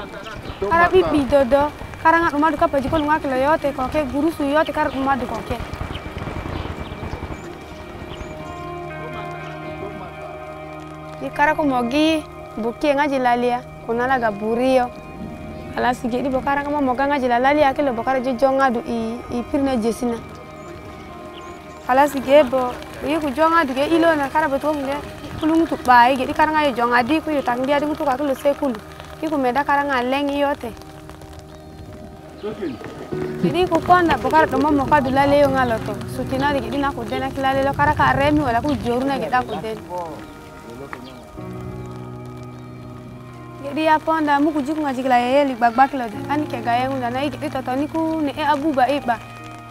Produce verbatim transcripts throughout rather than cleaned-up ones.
Kara bibi dodo. Kara ngat rumah duka baju kolunga kilo yote koke guru su yote kara rumah duka koke. Di kara ko mogi buki ngaji lalia kunala gaburio. Ala sige di bokara kama moga ngaji lalia kilo bokara jojonga du i i pirna jesina. Ala sige bo yi ku jonga du ge ilo na kara beto nge kulungu tu bai ge di kara ngayo jonga di ku yutang dia di ku ka kilo sekulu. Yi ku meda kara ngaleng yote. Jadi ku ponda bokara to momo ka du lale yo ngaloto. Sutina di di na ku dena kilale lo kara ka remi wala ku joru na ge da ku den. Jadi apa anda mu kujuk ngaji kila ya li bagbak lo de ani ke gaya ngunda na iki toto ni ku ne e abu ba e ba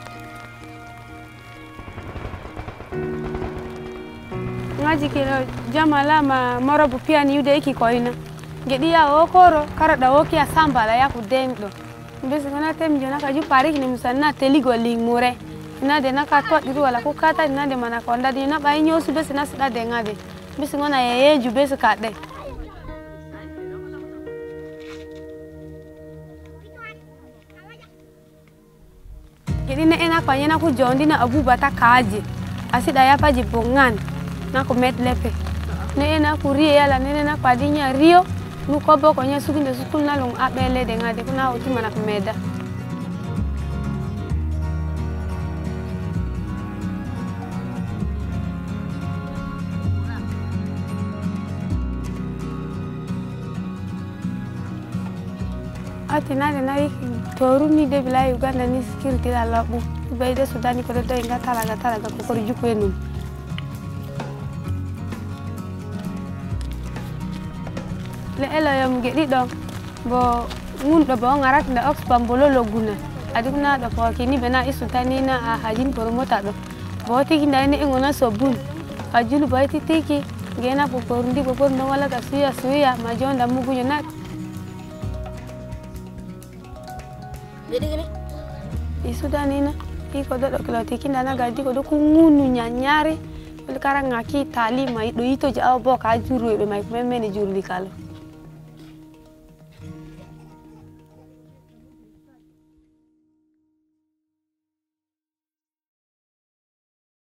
ngaji kilo jamala ma moro bu pia ni ude iki koina jadi ya okoro kara da oki asamba la ya ku dem do mbesi kona tem jona kaju pari ni musanna teligo lingure na de na ka to diru wala ku kata na de mana konda di na ba nyosu besi na sida de ngade mbesi ngona ye ju besi ka de. Jadi ne enak panya na ku jondi na abu bata kaje asida ya paji bongan na ku met lepe ne enak ku rie yala ne enak padinya rio nu kobo konya sukunde sukul na long abele de ngade kuna uti mana ku meda ati nade na toru ni de bila Uganda ni security la labu baide Sudan ko do inga talaga talaga ko ko juko enum le elo yam gedi do bo ngun do bo ngarat na Oxfam bolo loguna aduna do ko kini bena isutani na hajin promota do bo ti kinda ni ngona sobun ajulu baiti tiki gena po porundi po por no wala ka suya suya majonda mugu na. Jadi gini, isu dan ini, iko do kalau tiki nana gadi kodo kungunu nyanyari, kalau karang ngaki tali mai do itu jauh bawa kajuru, be mai kumeme ni juru di kalau.